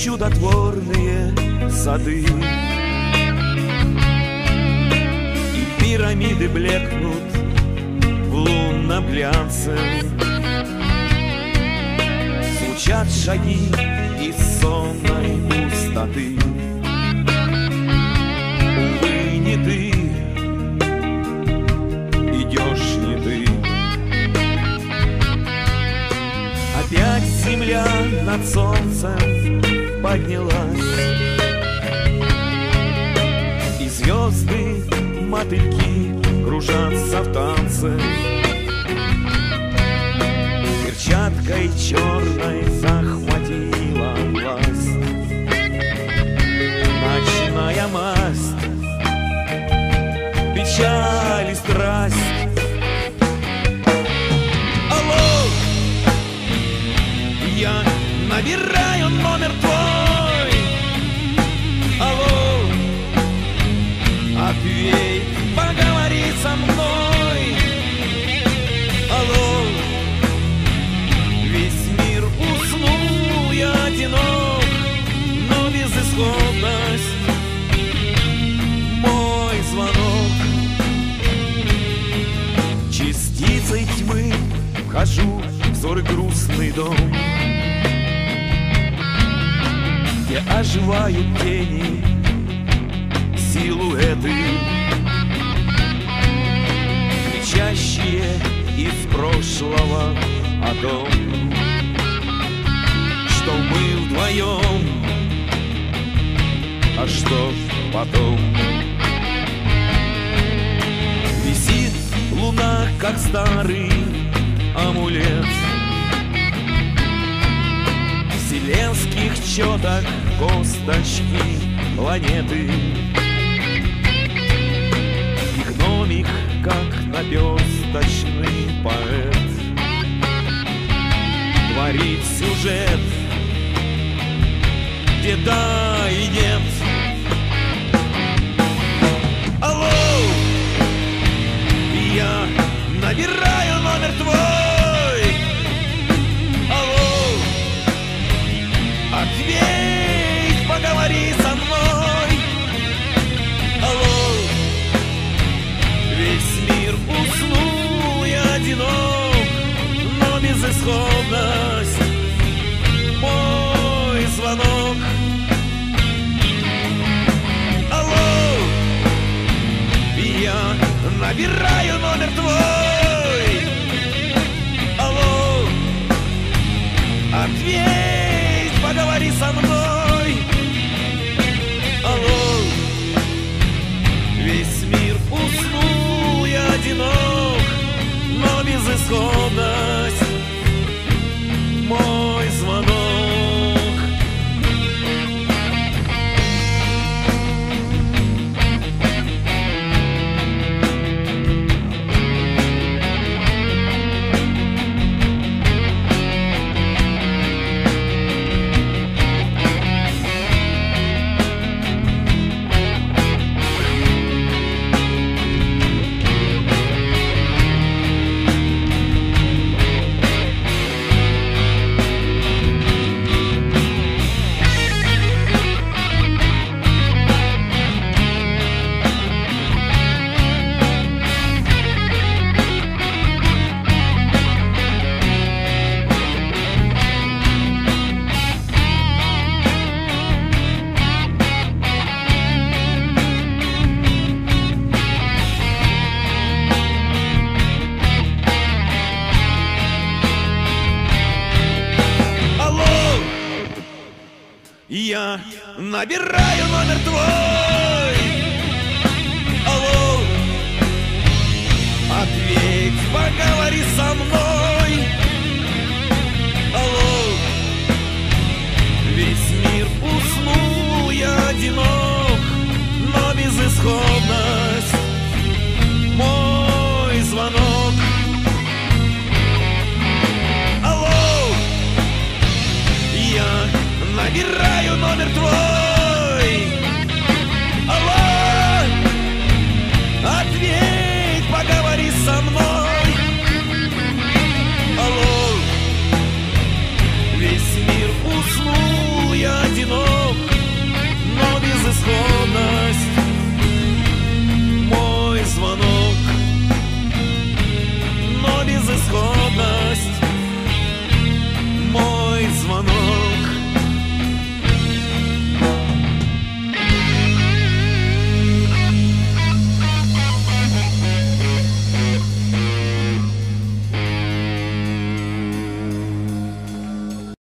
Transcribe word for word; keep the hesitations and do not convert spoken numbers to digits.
чудотворные сады, и пирамиды блекнут в лунном глянце. Звучат шаги из сонной пустоты. Увы, не ты, идешь не ты. Опять земля над солнцем поднялась, и звезды, мотыльки кружатся в танце. Перчаткой черной захватила власть ночная масть, печаль и страсть. Алло, я набираю номер твой. Алло, ответь, поговори со мной. Алло, весь мир уснул, я одинок, но безысходность мой звонок. Частицей тьмы вхожу в взор грустный дом, где оживают тени, силуэты, кричащие из прошлого о том, что мы вдвоем, а что потом. Висит луна, как старый амулет, вселенских четок косточки планеты. И гномик, как наперсточный поэт, творит сюжет, где да и нет. Алло, я набираю номер твой. Алло, ответь, поговори со мной. Алло, весь мир уснул, я одинок, но безысходность мой звонок. Алло, я набираю номер твой. Алло, ответь, поговори со мной. Алло, весь мир уснул, я одинок, но безысходность мой звонок. Я набираю номер твой. Алло, ответь, поговори со мной. Алло, весь мир уснул, я одинок, но безысходный